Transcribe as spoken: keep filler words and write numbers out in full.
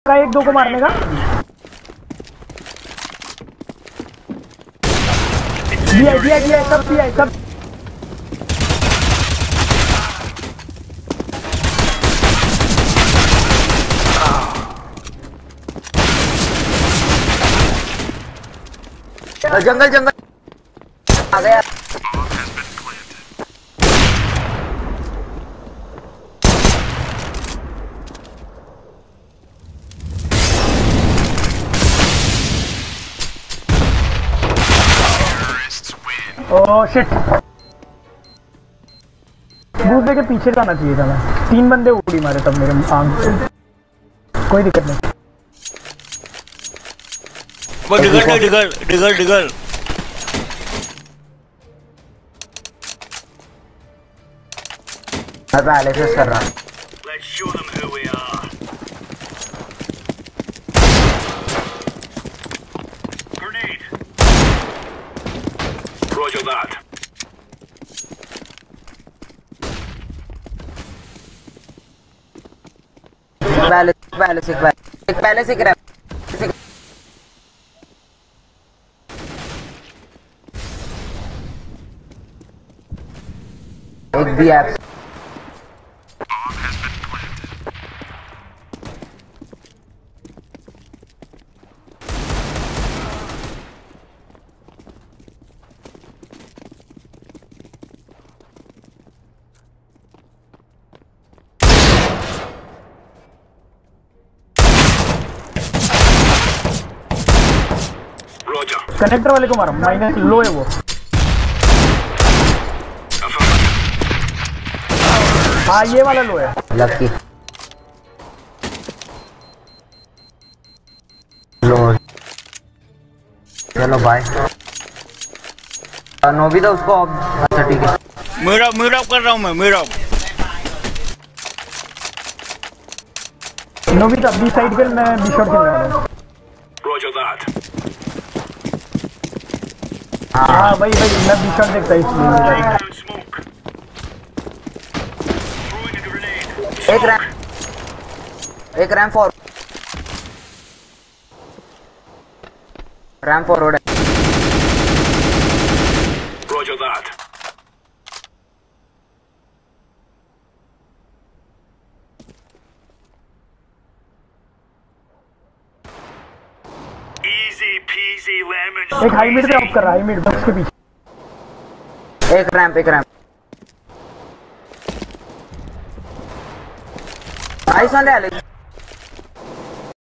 एक दो को मारने का। दिया दिया दिया सब दिया सब। जंगल जंगल आ गया। ओह शिट, दूसरे के पीछे जाना चाहिए था मैं। तीन बंदे उड़ी मारे तब मेरे आंख से। कोई दिक्कत नहीं। वो डिगल डिगल डिगल डिगल मैं पहले से कर रहा हूँ। पहले पहले से पहले से क्रैप एक भी ऐप कनेक्टर वाले को मारो, माइनस लो है वो। हाँ ये वाला लो है। लकी लो चलो बाय। नोबी था उसको। अच्छा ठीक है, मेरा मेरा कर रहा हूँ मैं मेरा। नोबी था बी साइड पे, मैं बी शॉट खेलने वाला हूँ। हाँ भाई भाई मैं बी शॉट देखता इसलिए। एक रैम एक रैम फॉर रैम फॉरवर्ड है। Roger that. Easy peasy lemon. एक हाई मिड पे ऑफ कर रहा है, हाई मिड बॉक्स के पीछे। एक रैम्प एक रैम्प नाइस वन है।